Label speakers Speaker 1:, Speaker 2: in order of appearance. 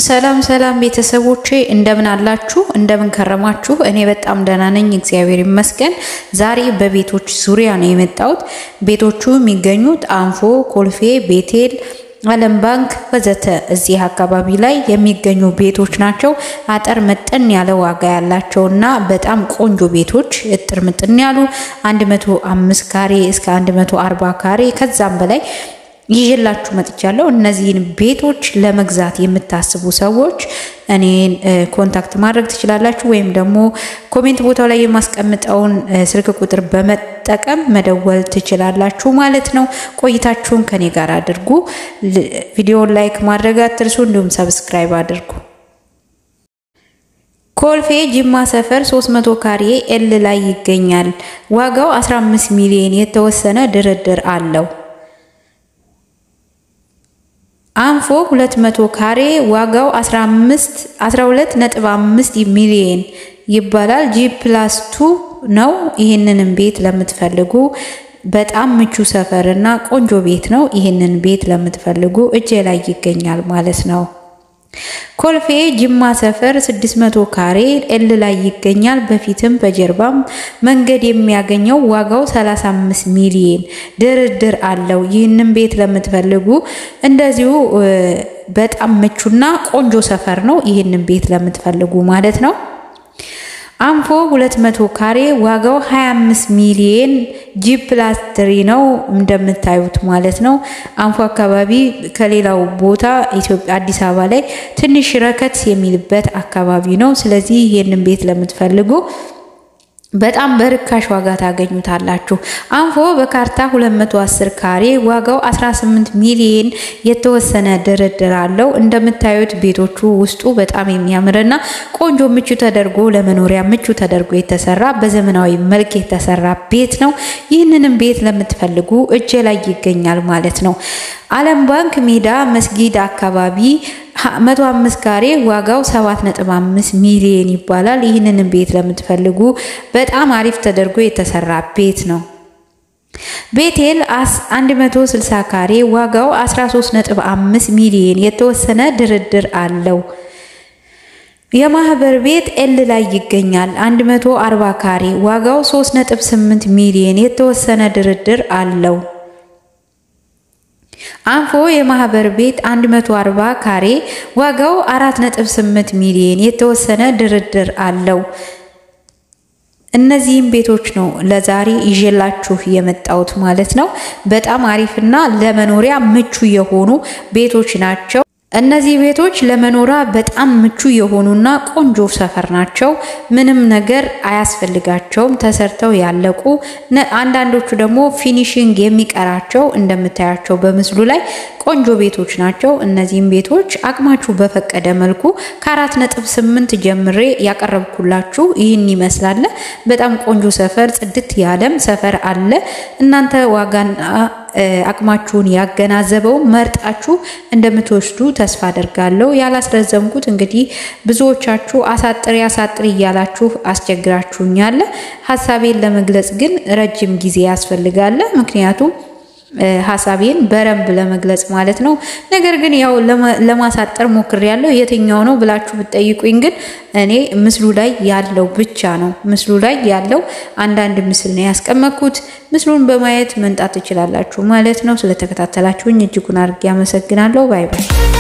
Speaker 1: ሰላም ሰላም ቤተሰቦቼ እንደምን አላችሁ እንደምን ከረማችሁ እኔ በጣም ደህና ነኝ እግዚአብሔር ይመስገን ዛሬ በቤቶች ዙሪያ ነው የመጣሁት ቤቶቹ የሚገኙት አንፎ ኮልፌ ቤቴል ዓለም ባንክ ወዘተ እዚህ አካባቢ ላይ የሚገኙ ቤቶች ናቸው አጠር መጠን ያለ ዋጋ ያላቸውና በጣም ቆንጆ ቤቶች እጥር ምጥን ያሉ 105 ካሬ እስከ 140 ካሬ ከዛም በላይ ይዤላችሁ መጥቻለሁ እነዚህን ቤቶች ለመግዛት የምታስቡ ሰዎች እኔን ኮንታክት ማድረግ ትችላላችሁ ወይም ደግሞ ኮሜንት ቦታው ላይ የማስቀምጠውን ስልክ ቁጥር በመጠቀም መደወል ትችላላችሁ ማለት ነው ቆይታችሁን ከኔ ጋር አድርጉ ቪዲዮውን ላይክ ማድረግ አትርሱ እንዲሁም ሰብስክራይብ አድርጉ ኮልፌ ጅማ ሰፈር 300 ካሬ ኤል ላይ ይገኛል ዋጋው 15 ሚሊዮን የተወሰነ ድርድር አለው አንፎ 200 ካሬ ዋጋው 12.5 ሚሊዮን ይባላል G+2 ነው ይሄንንም ቤት ለምትፈልጉ በጣም ምቹ ሰፈርና ቆንጆ ቤት ነው ይሄንን ቤት ለምትፈልጉ እጄ ላይ ይገኛል ማለት ነው ኮልፌ ጅማ ሰፈር 600 ካሬ ኤል ላይ ይገኛል በፊትም በጀርባም መንገድ የሚያገኘው ዋጋው 35 ሚሊዮን ድርድር አለው ይህንን ቤት ለምትፈልጉ እንደዚሁ በጣም ምቹና ቆንጆ ሰፈር ነው ይህንን ቤት ለምትፈልጉ ማለት ነው አንፎ 200 ካሬ ዋጋው 25 ሚሊዮን G+3 ነው እንደምታዩት ማለት ነው አንፎ አካባቢ ከሌላው ቦታ ኢትዮጵያ አዲስ አበባ ላይ ትንሽ ረከት የሚልበት አካባቢ ነው ስለዚህ ይሄንን ቤት ለምትፈልጉ በጣም በርካሽ ዋጋ ታገኙታላችሁ አንፎ በካርታ 210 ካሬ ዋጋው 18 ሚሊዮን የተወሰነ ድርድር አለው እንደምታዩት ቤቶቹ ውስጡ በጣም የሚያምርና ቆንጆ ምቹ ተደርጎ ለመኖሪያ ምቹ ተደርጎ የተሰራ በዘመናዊ መልክ የተሰራ ቤት ነው ይህንንም ቤት ለምትፈልጉ እጄ ላይ ይገኛል ማለት ነው ዓለም ባንክ ሜዳ መስጊድ አካባቢ 105 ካሬ ዋጋው 7.5 ሚሊዮን ይባላል ይህንን ቤት ለምትፈልጉ በጣም አሪፍ ተደርጎ የተሰራ ቤት ነው ቤቴል 160 ካሬ ዋጋው 13.5 ሚሊዮን የተወሰነ ድርድር አለው የማህበር ቤት ኤል ላይ ይገኛል 140 ካሬ ዋጋው 3.8 ሚሊዮን የተወሰነ ድርድር አለው አንፎ የማህበር ቤት 140 ካሬ ዋጋው 4.8 ሚሊዮን የተወሰነ ድርድር አለው እነዚህም ቤቶች ነው ለዛሬ ይዤላችሁ የመጣሁት ማለት ነው በጣም አሪፍና ለመኖሪያ ምቹ የሆኑ ቤቶች ናቸው እነዚህ ቤቶች ለመኖሪያ በጣም ምቹ የሆኑና ቆንጆ ሰፈር ናቸው ምንም ነገር አያስፈልጋቸውም ተሰርተው ያለቁ አንዳንዶቹ ደግሞ ፊኒሺንግ የሚቀራቸው እንደምታያቸው በምስሉ ላይ ቆንጆ ቤቶች ናቸው እነዚህም ቤቶች አቅማችሁ በፈቀደ መልኩ ከ4.8 ጀምሬ ያቀረብኩላችሁ ይህን ይመስላል በጣም ቆንጆ ሰፈር ጽድት ያለም ሰፈር አለ እናንተ ዋጋን አቅማችሁን ያገናዘበው መርጣችሁ እንደምትወስዱ ተስፋ አደርጋለሁ ያላስረዘምኩት እንግዲህ ብዙዎቻችሁ አሳጥሪ ያላችሁ አስቸግራችሁኛል ሐሳቤን ለመግለጽ ግን ረጅም ጊዜ ያስፈልጋል ምክንያቱም ሐሳቤን በረምብ ለመግለጽ ማለት ነው ነገር ግን ያው ለማሳጠር ሞክሬያለሁ የትኛው ነው ብላችሁ ብትጠይቁኝ ግን እኔ ምስሉ ላይ ያለው ብቻ ነው ምስሉ ላይ ያለው አንዳንድ ምስል ነው ያስቀመጥኩት ምስሉን በማየት መንጣት ትችላላችሁ ማለት ነው ስለተከታተላችሁኝ እጅጉን አድርጌ አመሰግናለሁ ባይ ባይ